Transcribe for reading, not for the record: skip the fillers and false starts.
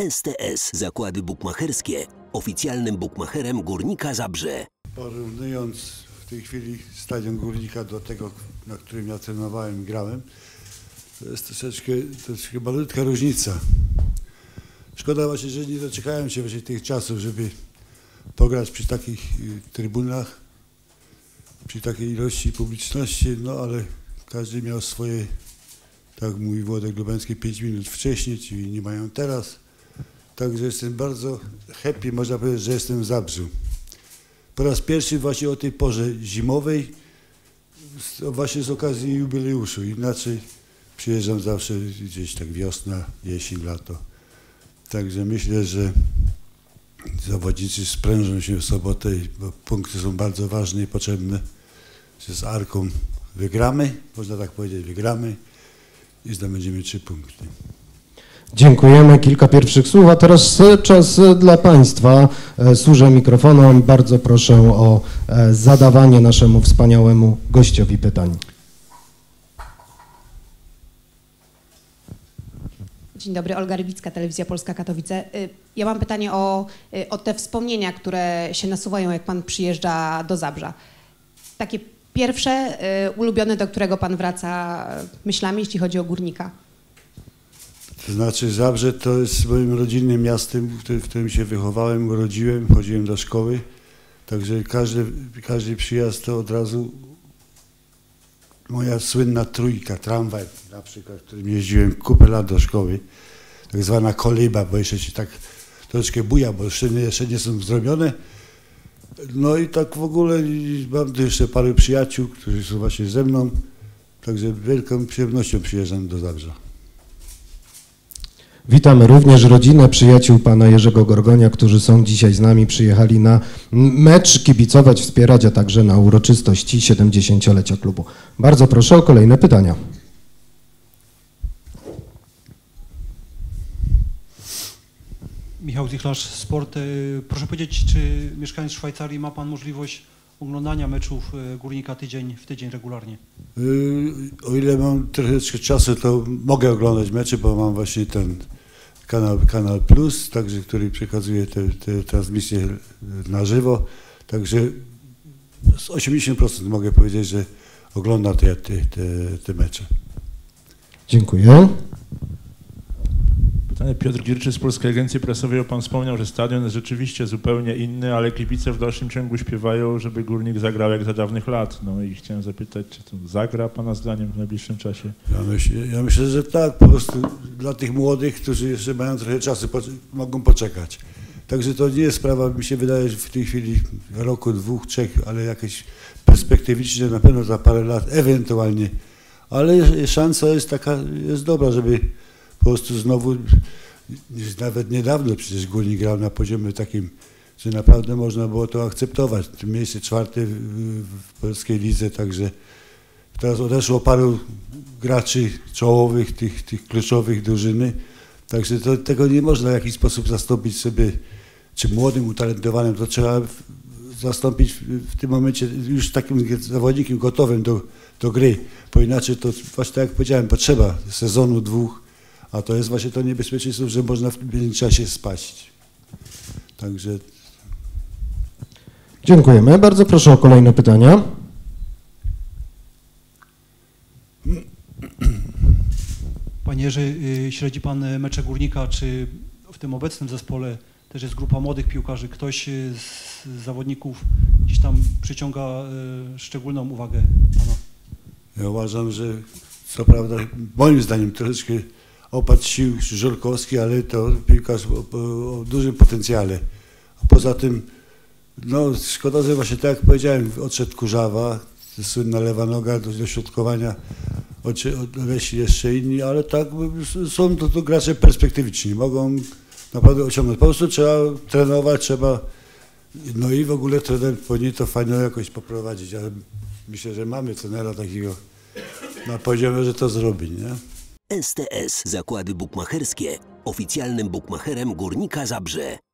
STS Zakłady Bukmacherskie, oficjalnym bukmacherem Górnika Zabrze. Porównując w tej chwili stadion Górnika do tego, na którym ja trenowałem i grałem, to jest troszeczkę malutka różnica. Szkoda właśnie, że nie doczekałem się właśnie tych czasów, żeby pograć przy takich trybunach, przy takiej ilości publiczności, no ale każdy miał swoje, tak mówi Włodek Lubański, 5 minut wcześniej, czyli nie mają teraz. Także jestem bardzo happy, można powiedzieć, że jestem w Zabrzu. Po raz pierwszy właśnie o tej porze zimowej, właśnie z okazji jubileuszu. Inaczej przyjeżdżam zawsze gdzieś tak wiosna, jesień, lato. Także myślę, że zawodnicy sprężą się w sobotę, bo punkty są bardzo ważne i potrzebne. Że z Arką wygramy, można tak powiedzieć, wygramy i zdobędziemy 3 punkty. Dziękujemy. Kilka pierwszych słów, a teraz czas dla Państwa. Służę mikrofonem. Bardzo proszę o zadawanie naszemu wspaniałemu gościowi pytań. Dzień dobry, Olga Rybicka, Telewizja Polska, Katowice. Ja mam pytanie o te wspomnienia, które się nasuwają, jak Pan przyjeżdża do Zabrza. Takie pierwsze, ulubione, do którego Pan wraca myślami, jeśli chodzi o Górnika. To znaczy Zabrze to jest moim rodzinnym miastem, w którym się wychowałem, urodziłem, chodziłem do szkoły. Także każdy przyjazd to od razu moja słynna trójka, tramwaj na przykład, którym jeździłem kupę lat do szkoły, tak zwana kolyba, bo jeszcze się tak troszeczkę buja, bo szyny jeszcze nie są zrobione. No i tak w ogóle mam tu jeszcze paru przyjaciół, którzy są właśnie ze mną, także wielką przyjemnością przyjeżdżam do Zabrza. Witamy również rodzinę, przyjaciół pana Jerzego Gorgonia, którzy są dzisiaj z nami, przyjechali na mecz kibicować, wspierać, a także na uroczystości 70-lecia klubu. Bardzo proszę o kolejne pytania. Michał Zichlarz, Sport. Proszę powiedzieć, czy mieszkając w Szwajcarii ma Pan możliwość oglądania meczów Górnika tydzień w tydzień regularnie? O ile mam troszeczkę czasu, to mogę oglądać mecze, bo mam właśnie ten kanał Plus, także, który przekazuje te transmisje na żywo. Także z 80% mogę powiedzieć, że oglądam te mecze. Dziękuję. Pytanie Piotr Gierczy z Polskiej Agencji Prasowej. Pan wspomniał, że stadion jest rzeczywiście zupełnie inny, ale kibice w dalszym ciągu śpiewają, żeby Górnik zagrał jak za dawnych lat. No i chciałem zapytać, czy to zagra Pana zdaniem w najbliższym czasie? Ja myślę, że tak, po prostu dla tych młodych, którzy jeszcze mają trochę czasu, mogą poczekać. Także to nie jest sprawa, mi się wydaje, że w tej chwili roku, 2, 3, ale jakieś perspektywiczne na pewno za parę lat, ewentualnie. Ale szansa jest taka, jest dobra, żeby po prostu znowu, nawet niedawno przecież Górnik grał na poziomie takim, że naprawdę można było to akceptować. Miejsce 4 w polskiej lidze, także teraz odeszło paru graczy czołowych, tych kluczowych drużyny, także tego nie można w jakiś sposób zastąpić sobie, czy młodym, utalentowanym, to trzeba zastąpić w tym momencie już takim zawodnikiem gotowym do gry, bo inaczej to właśnie tak jak powiedziałem, potrzeba sezonu, 2, a to jest właśnie to niebezpieczeństwo, że można w międzyczasie spaść. Także... Dziękujemy. Bardzo proszę o kolejne pytania. Panie Jerzy, śledzi Pan mecze Górnika, czy w tym obecnym zespole też jest grupa młodych piłkarzy? Ktoś z zawodników gdzieś tam przyciąga szczególną uwagę Pana? Ja uważam, że co prawda moim zdaniem troszeczkę opadł sił Żurkowski, ale to piłkarz o dużym potencjale. A poza tym, no szkoda, że właśnie tak jak powiedziałem, odszedł Kurzawa, słynna lewa noga do dośrodkowania, odeszli jeszcze inni, ale tak są to gracze perspektywiczni, mogą naprawdę osiągnąć. Po prostu trzeba trenować, no i w ogóle trener powinien to fajnie jakoś poprowadzić, ale myślę, że mamy trenera takiego na poziomie, że to zrobi, nie? STS Zakłady Bukmacherskie, oficjalnym bukmacherem Górnika Zabrze.